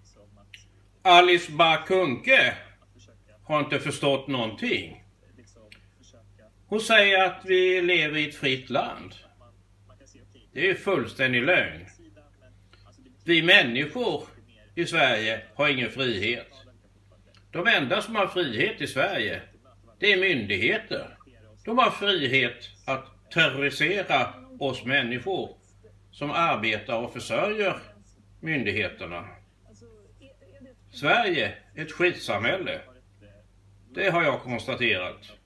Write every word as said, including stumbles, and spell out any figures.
Alice Bah Kuhnke har inte förstått någonting. Hon säger att vi lever i ett fritt land. Det är fullständig lögn. Vi människor i Sverige har ingen frihet. De enda som har frihet i Sverige, det är myndigheter. De har frihet att terrorisera oss människor som arbetar och försörjer myndigheterna. Sverige är ett skitsamhälle. Det har jag konstaterat.